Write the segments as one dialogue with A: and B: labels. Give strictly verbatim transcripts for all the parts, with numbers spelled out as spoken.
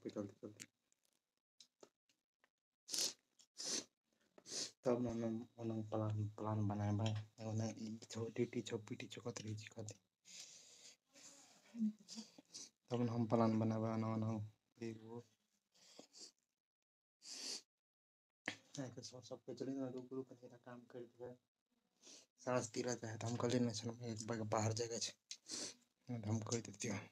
A: पे चलते चलते तब मैंने उन्हें प्लान प्लान बनाया भाई उन्हें छोटी टी छोटी चौकत रही खाती तब हम प्लान बनाया ना ना एक वो ऐसे सब सब पे चले ना रूप रूप मेरा काम कर दिया सांस तीरा जाए तो हम कल में चल एक बार बाहर जगह छे हम कर देती हूँ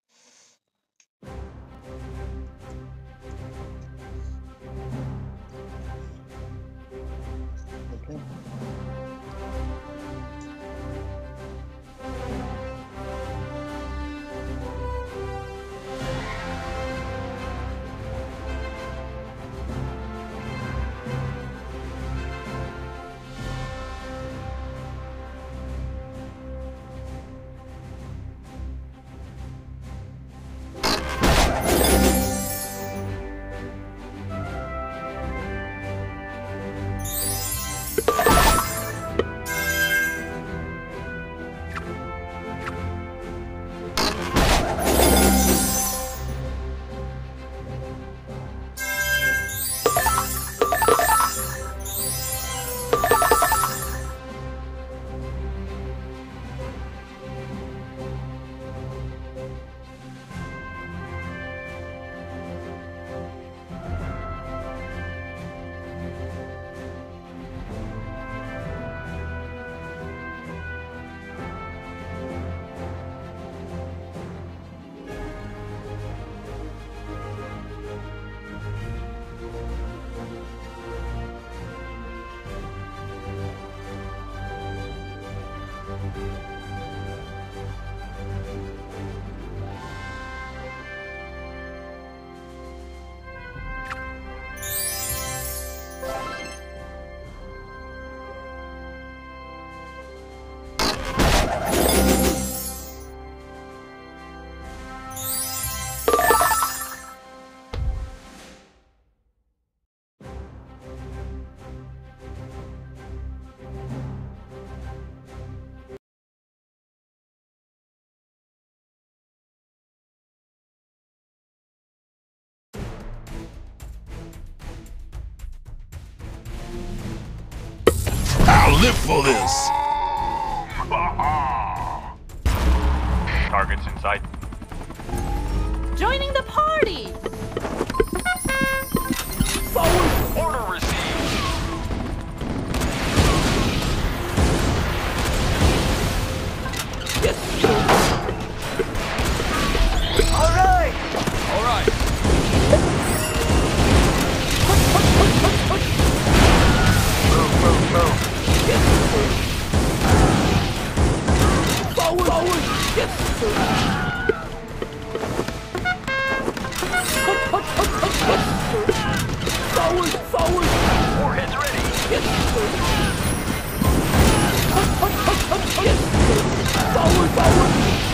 B: Live for this!
C: Targets in sight.
D: Joining the party!
C: Forward! Order received!
D: Yes!
C: Alright! Alright! Move, move, move!
D: Yes, sir. Forward! Forward! Yes, sir. Hut, hut, hut, hut, yes, sir. Forward! Forward!
C: Warheads ready!
D: Yes, sir. Hut, hut, hut, hut, yes, sir. Forward! Forward!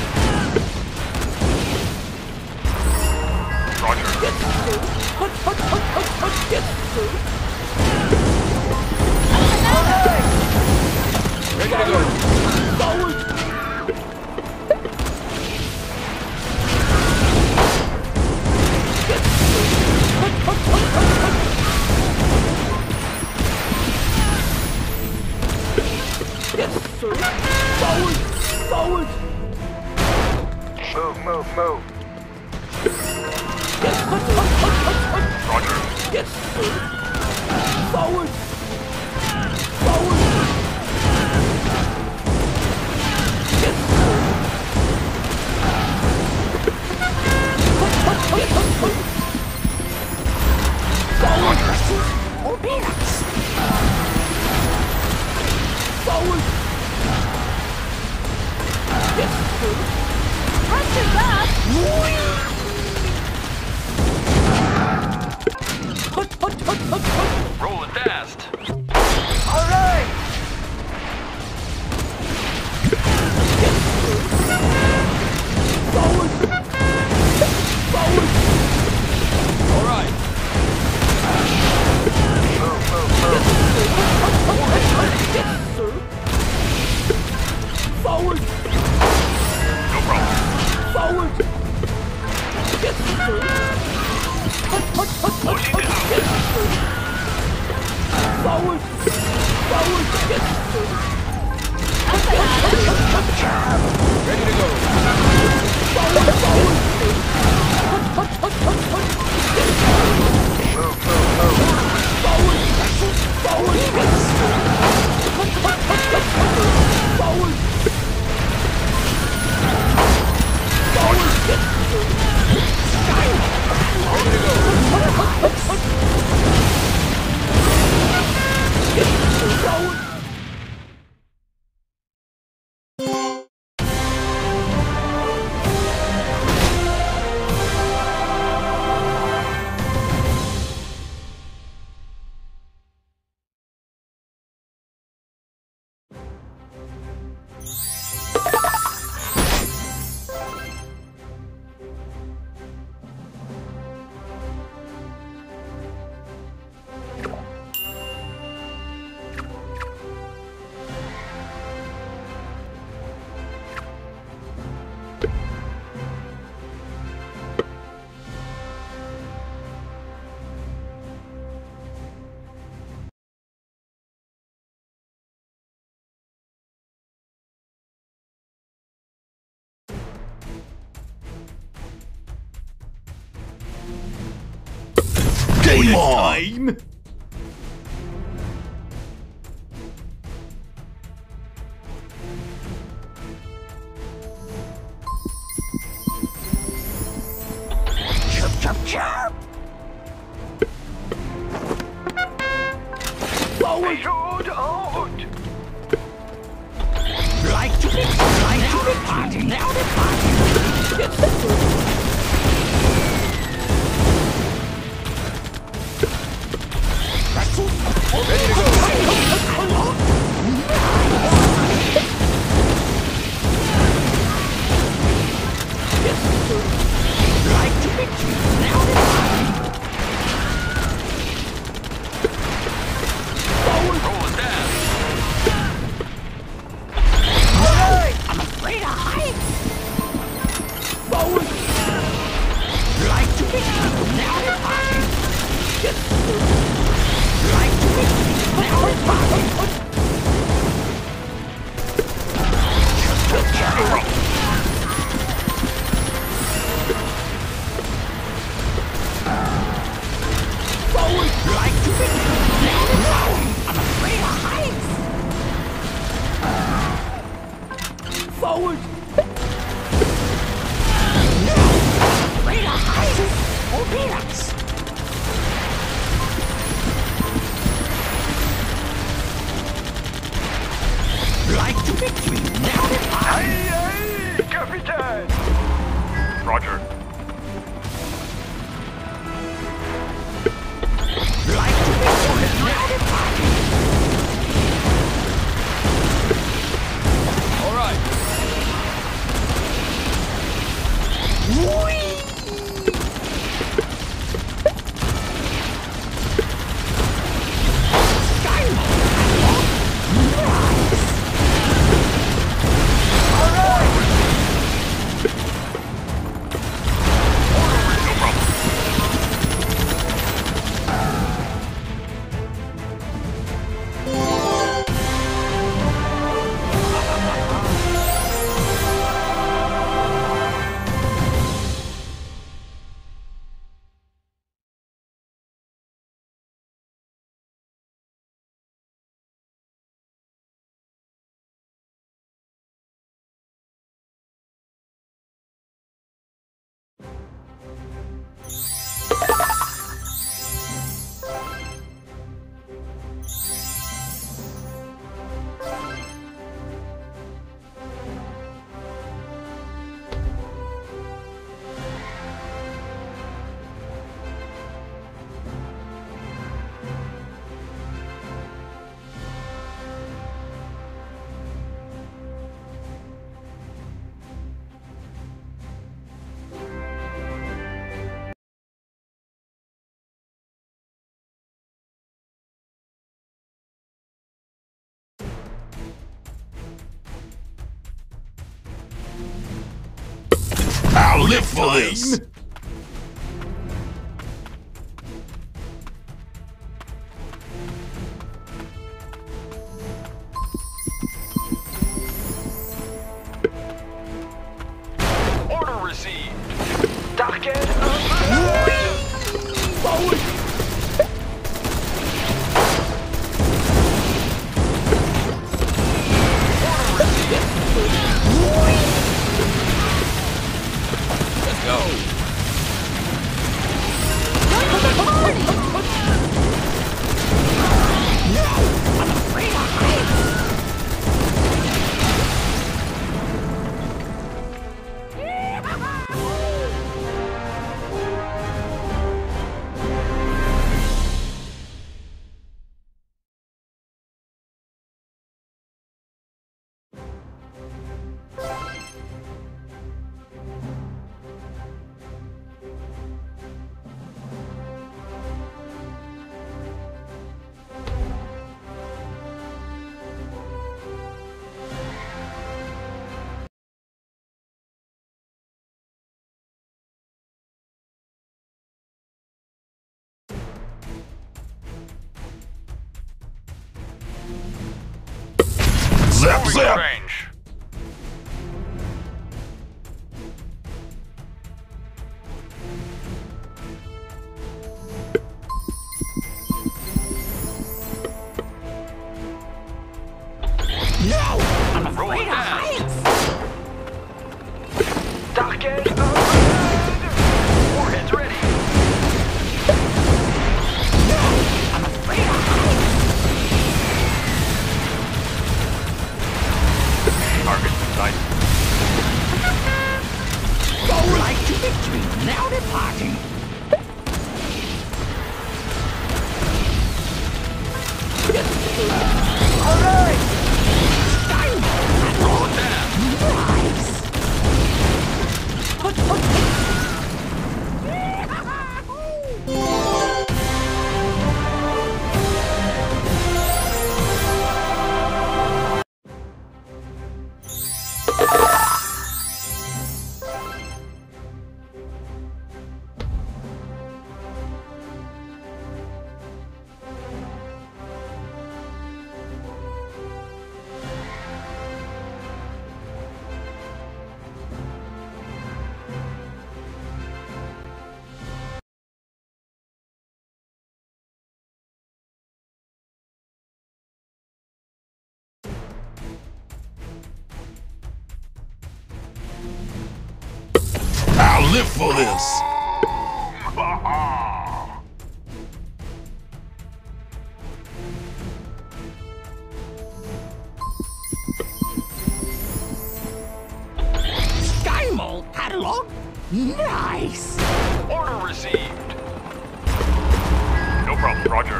C: Roger!
D: Yes, sir. Hut, hut, hut, hut, hut, yes, sir.
C: Alright! Ready to go!
D: Forward! Yes, sir. Hut, hut, hut, hut, hut. Yes, sir. Forward! Forward!
C: Move, move, move!
D: Yes, hut, hut, hut, hut, hut.
C: Roger!
D: Yes, sir. Forward! Forward! Yes, sir. Hut, hut, hut, hut, hut. Forward! Obey us! Forward! Yes, sir. Roger that! Hut, hut, hut, hut, hut.
C: Rolling fast!
D: Forward! Forward!
C: Ready to go.
D: Forward! Forward! Hut, hut, hut, hut, hut!
C: Move, move, move.
D: Forward! Forward! Hut, hut, hut, hut, hut! Forward! Forward!
C: Ready to go.
D: Hut, hut, hut, hut! Forward!
B: Game on!
C: Chirp, chirp, chirp.
D: Forward!
C: Shoot out.
D: Like to be, like to be party, now the party! Get settled!
C: Ready to go.
D: Like to be, now the party! Forward!
C: Roll it down.
D: Alright! I'm afraid of heights! Forward! Like to be, now the party! Get like to be, now the party! Forward! Like to be, now the party! I'm afraid of heights! Forward! Afraid of heights! Oh, peanuts! Like to victory, now the party!
C: Aye, aye, Captain. Roger.
D: Like to victory, now the party!
C: All right.
D: Whee!
B: I'll live for this! That's
C: Moving
B: it.
C: range.
D: No! I'm afraid
C: Rolling
D: of
C: down.
D: heights!
C: Dark edge ahead. Warheads ready.
D: No! I'm afraid of heights!
C: Target in sight.
D: Go like to victory, now departing! Alright!
C: Rolling down.
D: Nice! Hut, hut, hut.
B: I'll live for this.
D: Sky Mall catalog? Nice!
C: Order received. No problem, Roger.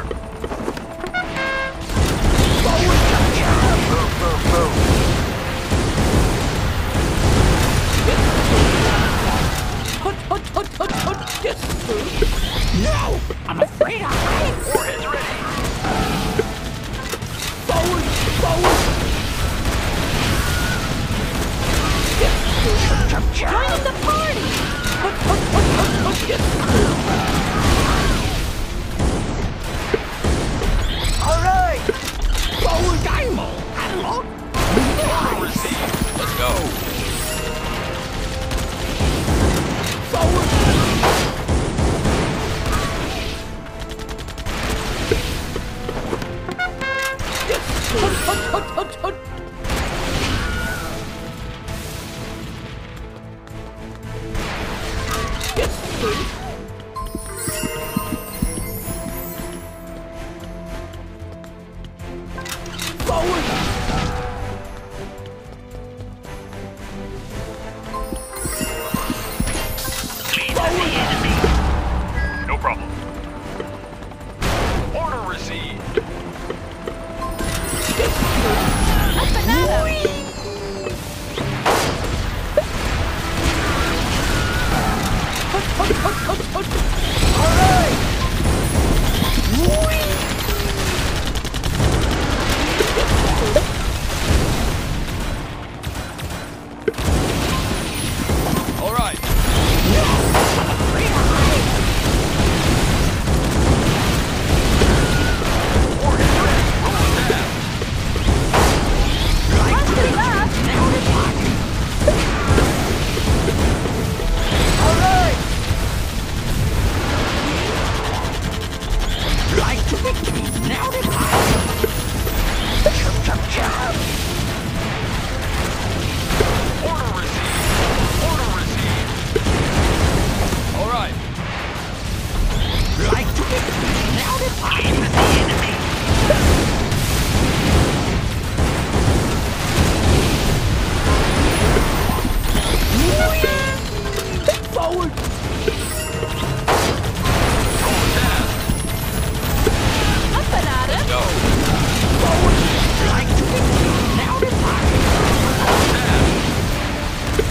C: Move, move, move.
D: Hut, hut, hut, hut, hut. Yes, sir. No! I'm afraid of heights!
C: Warheads ready.
D: Forward! Forward! Yes, sir. Join the party! Hut, hut, hut, hut, hut. Yes, sir. All right! Forward Dynamo! Catalog?
C: Order
D: Nice!
C: received. Let's go.
D: Forward! Yes, sir. Hut, hut, hut, hut, hut. Yes, sir. Forward!
C: No problem. Order received.
D: Yes, sir. Whee! Hut, hut, hut, hut, hut. All right! Whee!
C: All right. Warheads ready. Rolling down.
D: All right! Like to victory, now departing! Chop, chop, chop!
C: Order received. Order received. All right.
D: Like to victory, now departing! The enemy! Forward!
C: Rolling down.
D: Up and at it!
C: Go.
D: Forward! Like to victory, now departing!
C: Down.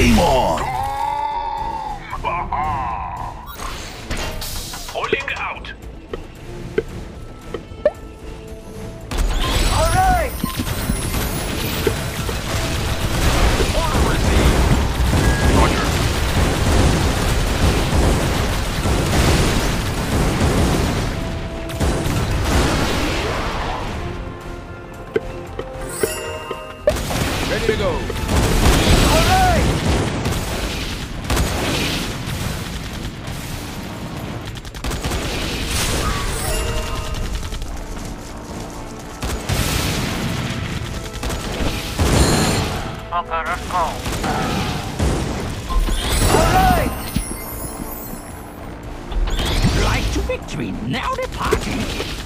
B: Game on!
C: Pulling out.
D: All right.
C: Order received. Roger. Ready to go.
D: All right. Okay, let's go. All right. Flight to victory now departing.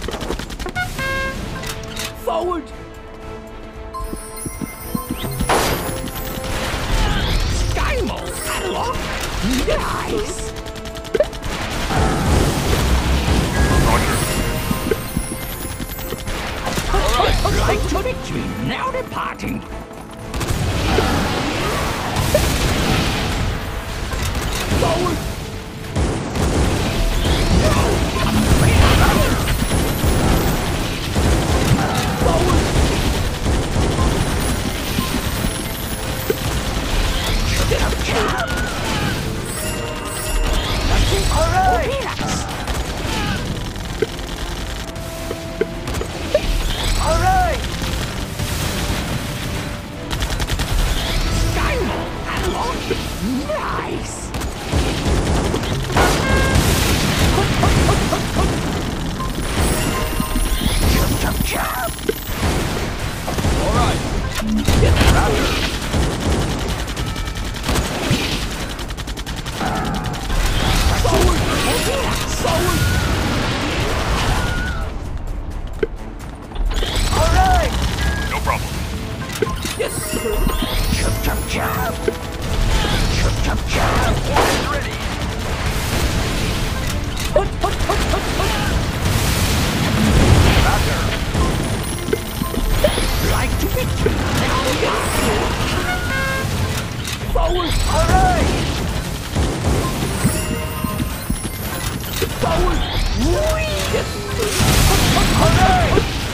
D: Forward. Catalog. Nice.
C: Roger. All right.
D: Flight to victory now departing. Forward. No, I'm afraid I'm out. Forward. Get up, job. All right. All right. Skywall analog. Nice. Chop, chop, chop.
C: All right.
D: Raptor. Forward! Forward! All right!
C: No problem.
D: Yes, sir! Chop, chop, chop! Chop, chop, chop!
C: Order's ready.
D: Hut, hut, hut, hut, hut!
C: Raptor.
D: Like to victory! Now we got forward! All right! Forward! Whee! All right!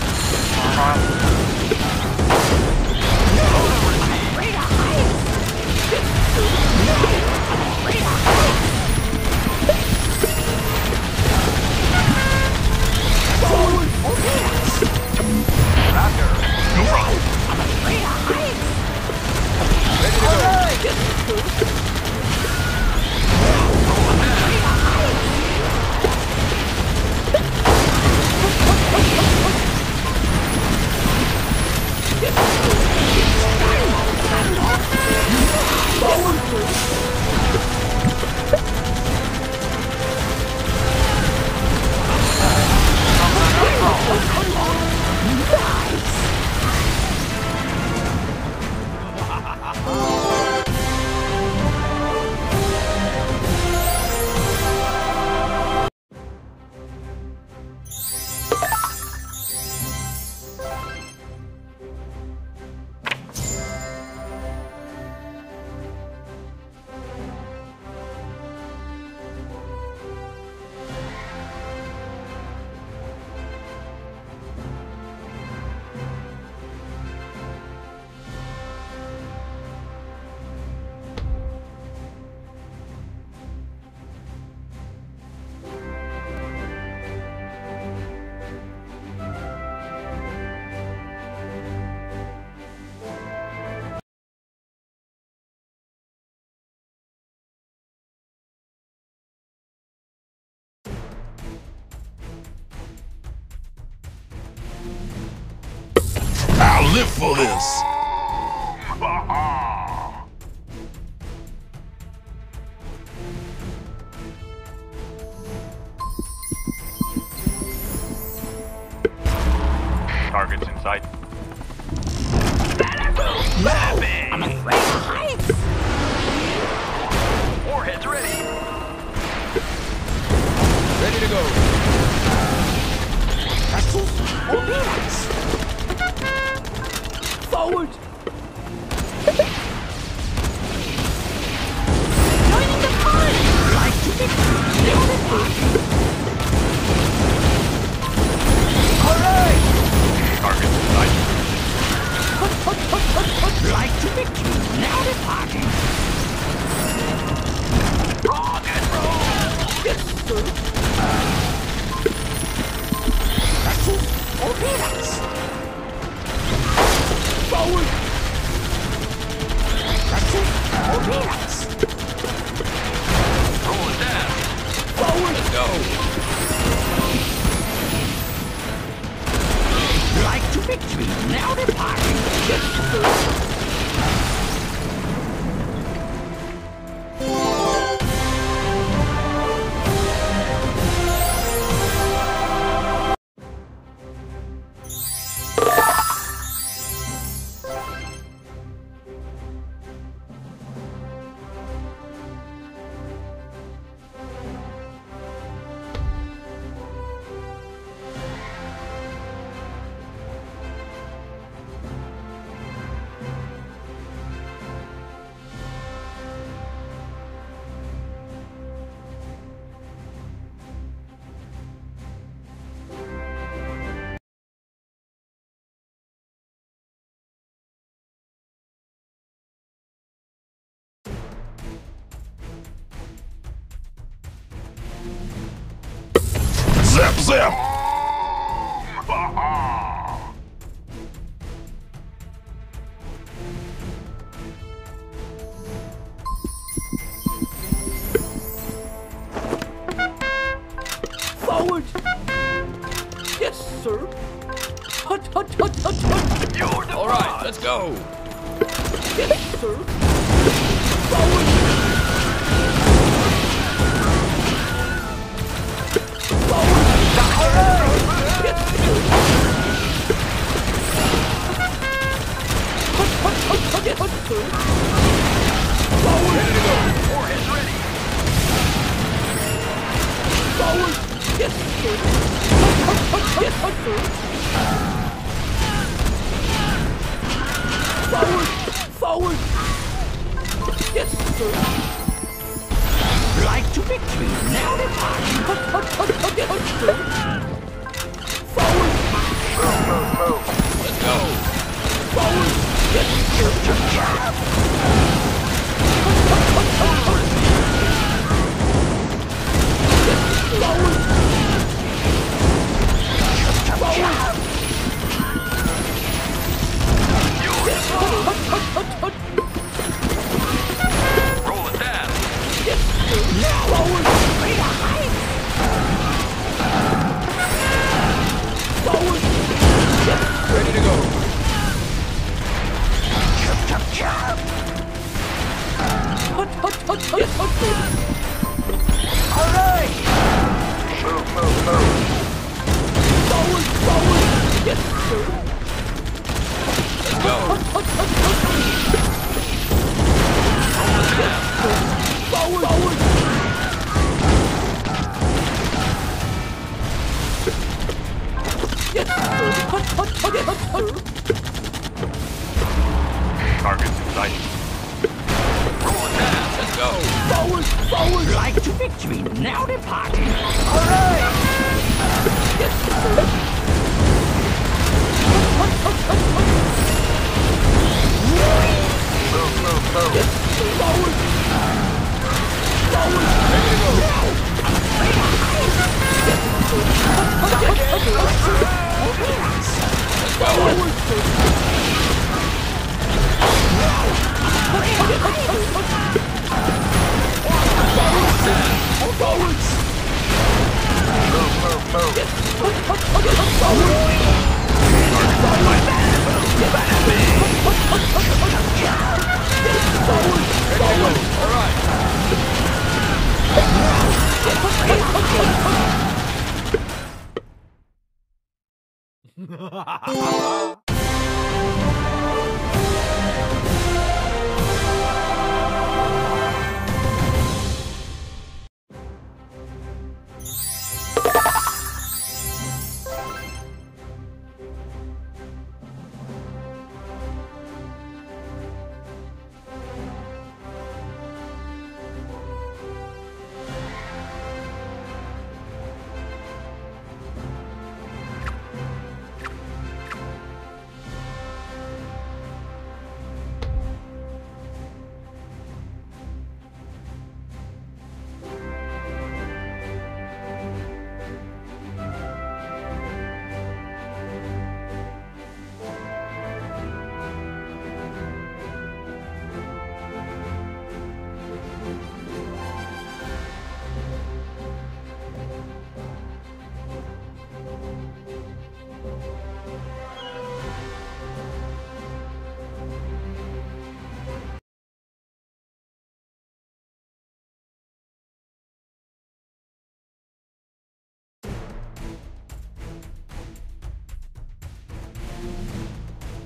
D: No! I'm afraid of heights! No! I'm afraid of heights! Forward! Yes!
C: Raptor. No problem.
D: I'm afraid of heights!
C: Ready to
D: All
C: go.
D: right! No! I'm afraid of heights!
B: I'll live for this.
C: Targets in sight.
D: No! I'm afraid of heights!
C: Warheads ready. Ready to go.
D: Vessels obedience! Forward! departing. Yes, sir.
B: Zap, zap!
D: Forward! Yes, sir. Hut, hut, hut, hut, hut. You're the
C: All right, let's go.
D: Yes, sir. Forward! Forward! Yes, sir. Hut, hut, hut, hut, yes, sir. Forward!
C: Ready to go. Warhead's ready.
D: Forward! Yes, sir. Hut, hut, hut, yes, sir. Forward! Forward! Yes, sir. Like to victory, now departing. Hut, hut, hut, hut, yes, sir. Forward!
C: Move, move, move. Let's go.
D: Forward! Yes, sir. Hut, hut, hut, hut, hut. Yes, forward! Forward! Yes, hut, hut, hut, hut, hut.
C: Roll it down.
D: Yes, sir. Forward! Forward! Yes,
C: Ready to go.
D: hut, hut, hut, hut, yes, hut, sir.
C: All right. Move, move, move.
D: Forward! Forward! Yes, sir.
C: Let's go.
D: Hut, hut, hut, hut. Yes, sir. Forward! Forward! Yes, sir. Hut, hut, hut, yes, sir.
C: Targets in sight. Roll it down. Let's go.
D: Forward! Forward!
E: Like to victory, now departing.
D: All right! Yes, sir. Hut, hut, hut, hut.
C: Move, move, move.
D: Yes, sir. Forward! Forward!
C: Ready to go.
D: Hut, hut, hut, hut, hut.
C: Let's go.
D: Forward, sir. Hut, hut, hut, hut, hut. Forward, sir. Forward!
C: Move, move, move.
D: Yes, hut, hut, hut, hut. Forward! Forward! Yes, hut, hut, hut, hut, hut. Yes, forward! Forward!
C: All right.
D: Yes, hut, hut, hut, hut, hut.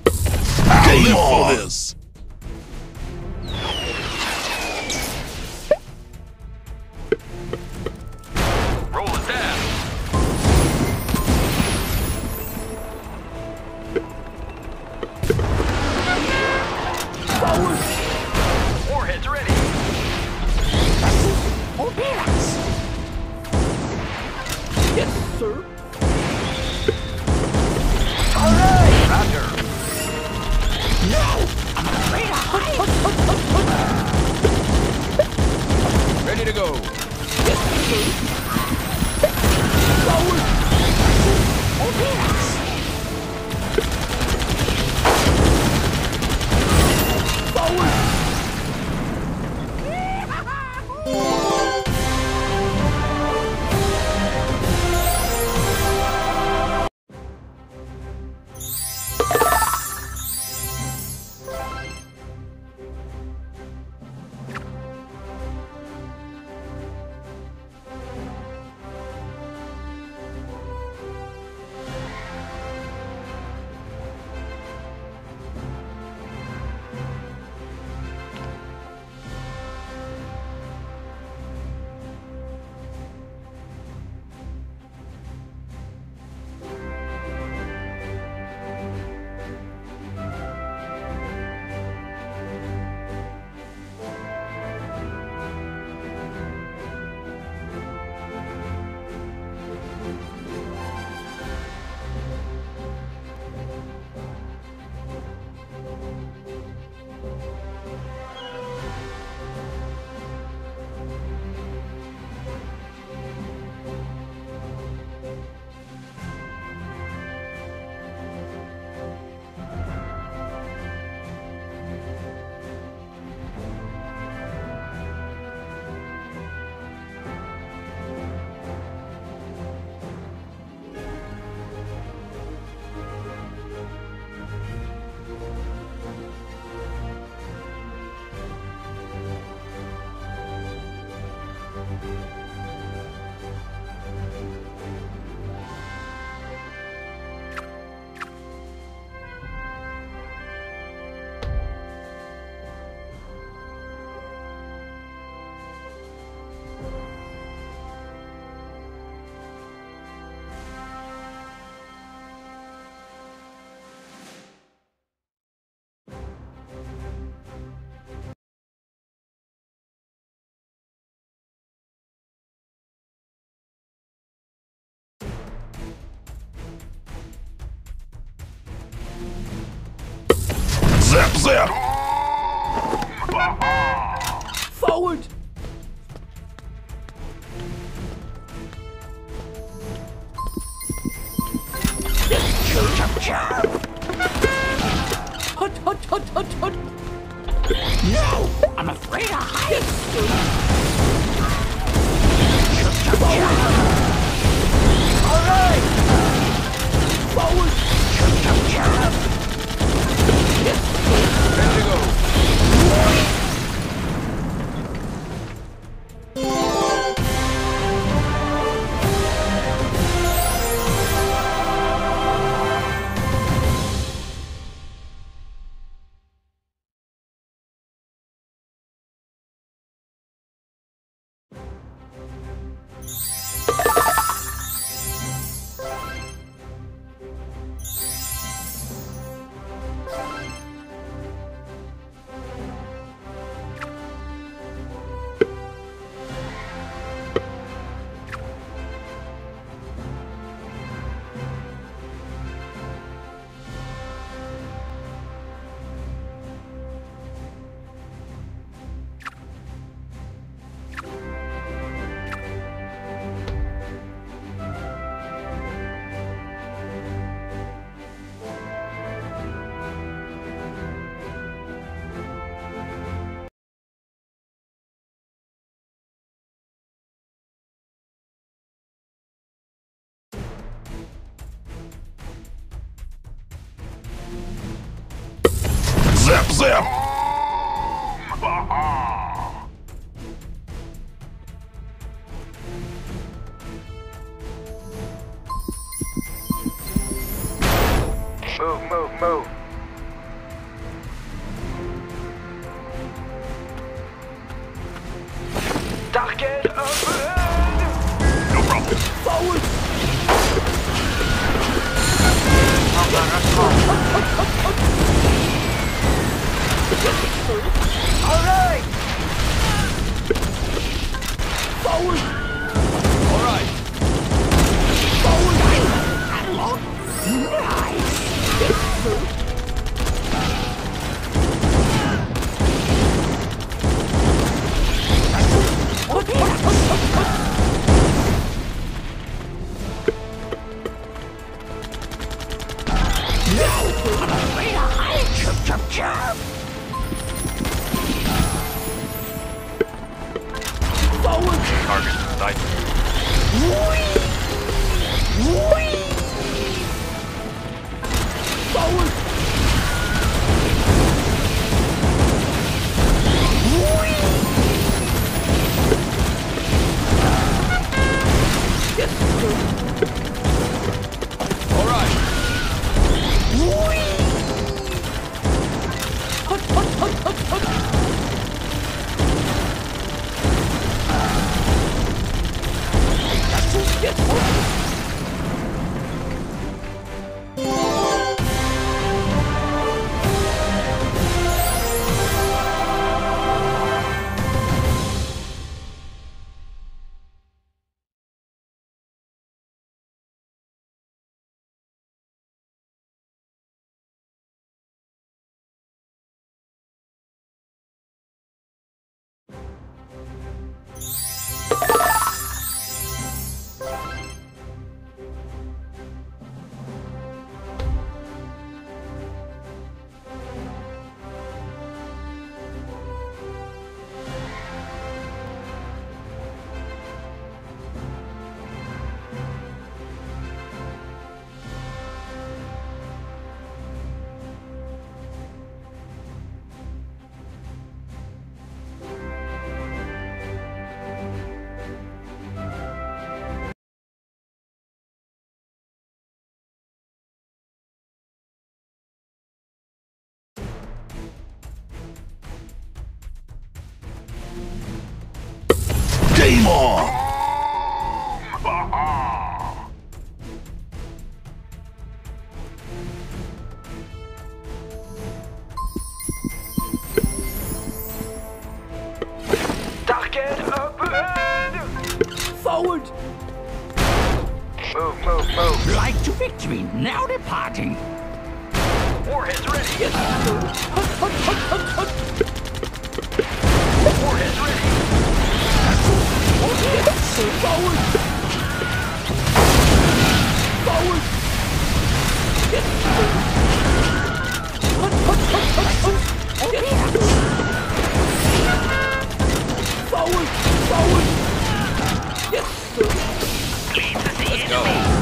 B: I'll live for this.
C: Roll it down.
D: Forward!
C: Warheads ready.
E: Obey us.
D: Yes, sir.
E: All right.
C: Roger.
E: No, I'm afraid of heights.
C: Ready to go.
D: Yes, sir. Forward!
E: Obey us.
D: Forward!
B: Zap, zap.
D: Forward! Hut, hut, hut, hut, hut!
E: No, I'm afraid of heights.
D: All right! Forward!
C: Ready to go.
B: Zap, zap.
C: Move, move, move.
D: All right. Forward.
C: All right.
D: Forward.
E: Analog. Nice. I'm afraid of heights. Chirp, chirp, chirp.
D: Forward.
C: Target sight.
D: Whee! Whee! Forward. Whee! Yes, sir.
C: All right.
D: Whee! Hut, hut, hut, hut, hut. Yes, sir.
B: Game on!
D: Target up ahead! Forward!
C: Move, move, move.
E: Like to victory, now departing.
C: Warheads ready.
D: Yes, sir. Hut, hut, hut, hut, hut.
C: Warheads ready.
D: Yes, sir. Forward! Forward! Yes, sir. Hut, hut, hut, hut, hut. Yes, sir. Forward! Forward! Yes, sir.
C: Let's go.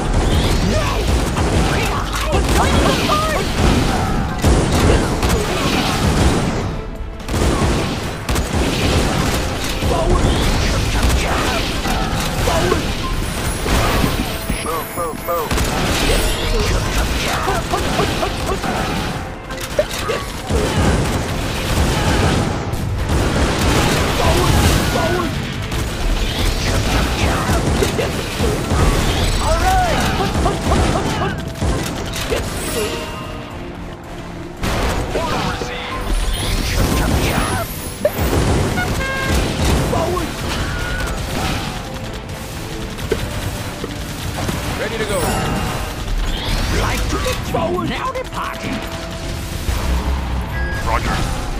C: Move, move, move.
D: All right. Yes, sir.
C: Order received.
D: Forward.
C: Ready to go.
E: Like to victory,
D: Forward.
E: now departing.
C: Roger.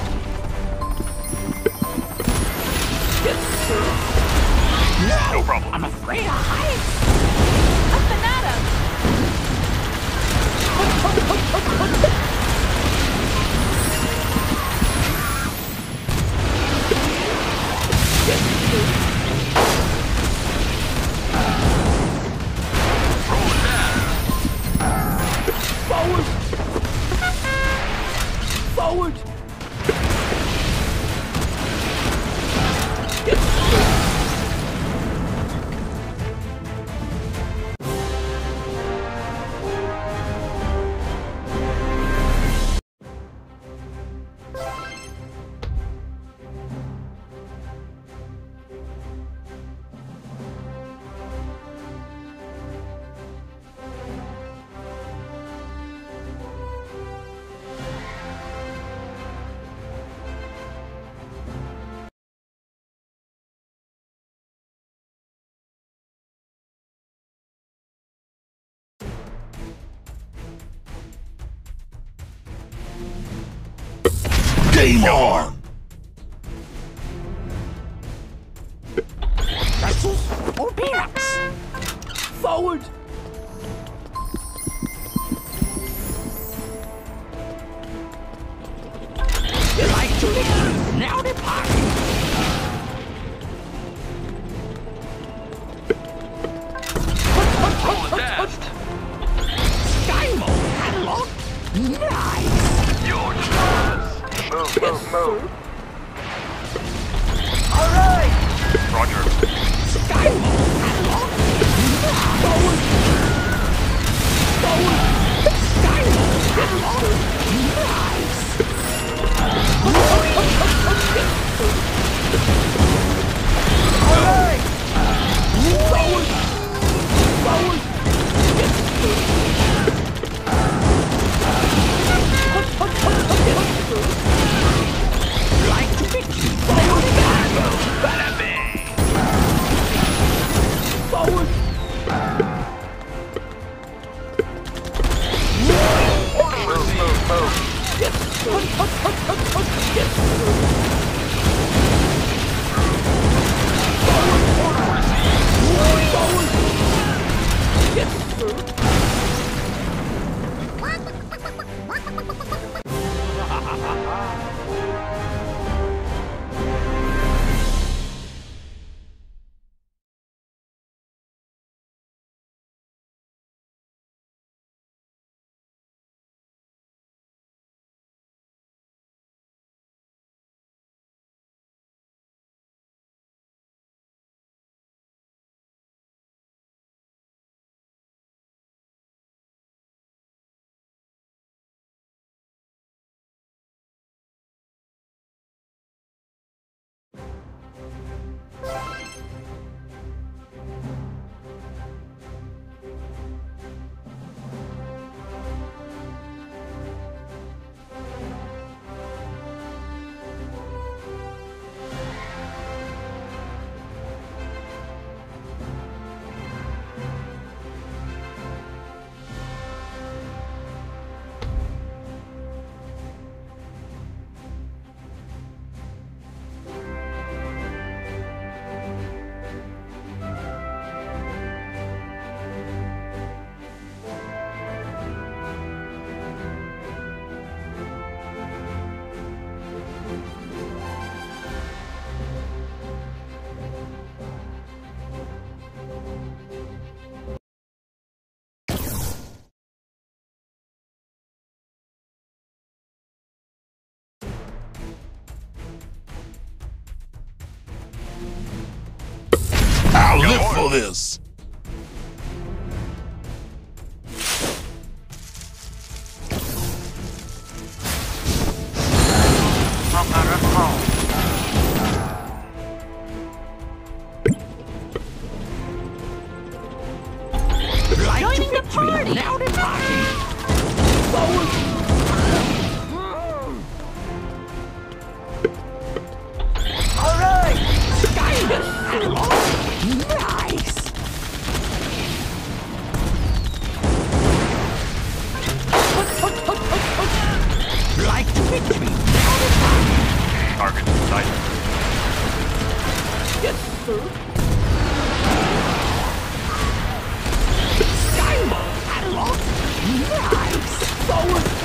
D: Yes, sir.
C: No problem.
E: I'm afraid of heights.
F: A banana!
D: Yes, sir.
C: Rolling down.
D: Forward. Forward. Yes, sir.
B: Game on!
E: Pretzels or peanuts?
D: Forward!
E: You like to leave? Now depart.
C: Rolling fast.
E: Sky mode catalog. Nice.
C: You're the boss.
G: Move, move, move.
D: All right!
C: Roger.
E: Sky mode catalog.
D: Forward! Forward!
E: Sky mode catalog. Nice.
D: All right! Forward! Forward!
E: Like to pick you.
D: Forward!
C: Bada bing.
D: Forward!
G: Move, move, move.
B: I'll live for this.
E: Like
F: Joining
E: to
F: the
E: victory.
F: party.
E: Now departing.
D: Forward! All right!
E: Sky mode catalog. Nice. Like to victory. Now departing.
C: Target in sight.
D: Yes, sir.
E: Sky mode catalog. Nice.
D: Forward!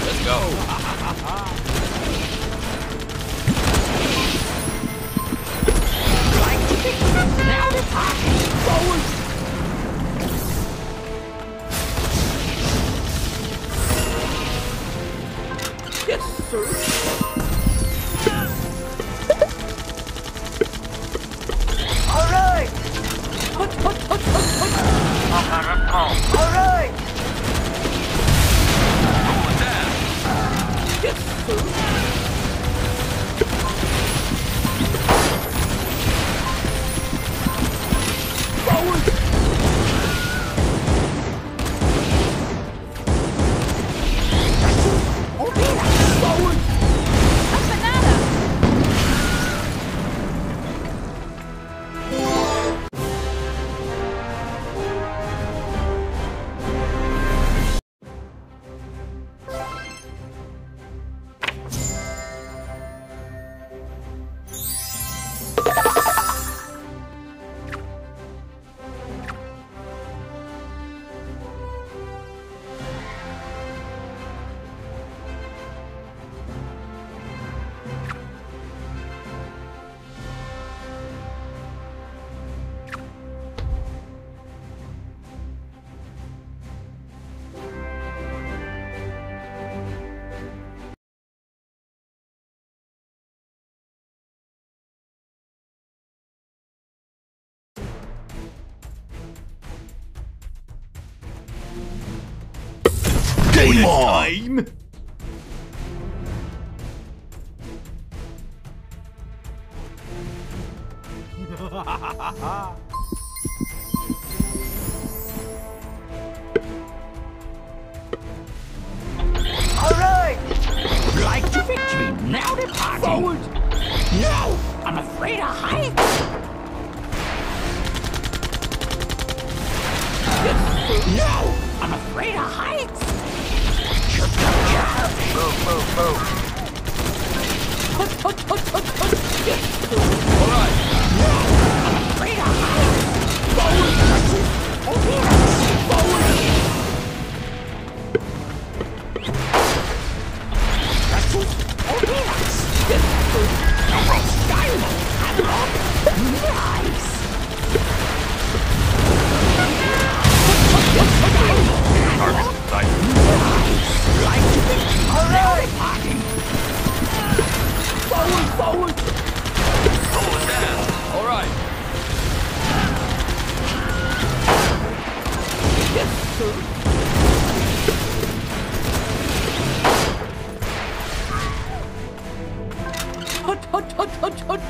B: Game on!
D: Time.
G: Alright!
E: Like to victory, now departing.
D: Forward.
E: No, I'm afraid of heights. No, I'm afraid of heights.
G: Move, move, move.
C: All right.
E: I'm afraid of heights. Forward. Forward.
C: No problem.
E: Nice.
C: Target sight.
E: Like to victory, now departing.
D: Forward, forward.
C: Rolling down. All right.
D: Yes, sir. Hut, hut, hut, hut, hut.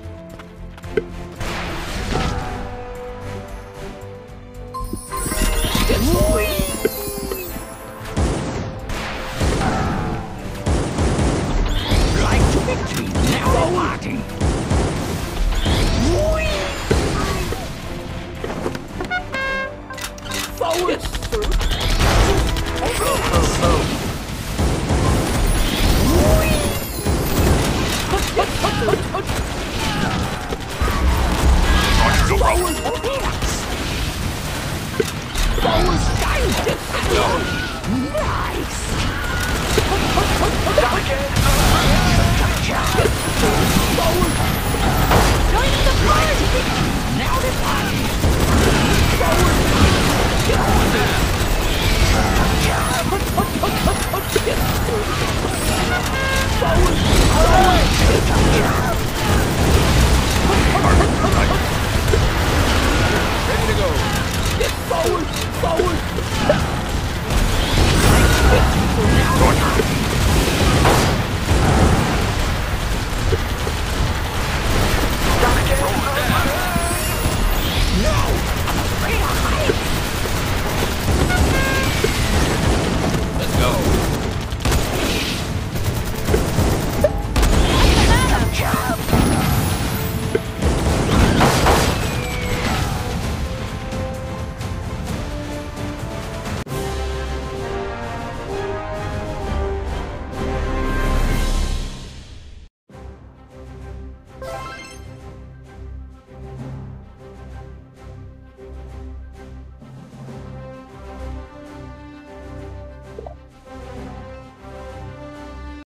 E: Like to victory, now departing.
D: Forward, sir.
G: Move, move, move.
C: Roger, no problem.
E: Forward style. Nice. Join the party. Now departing.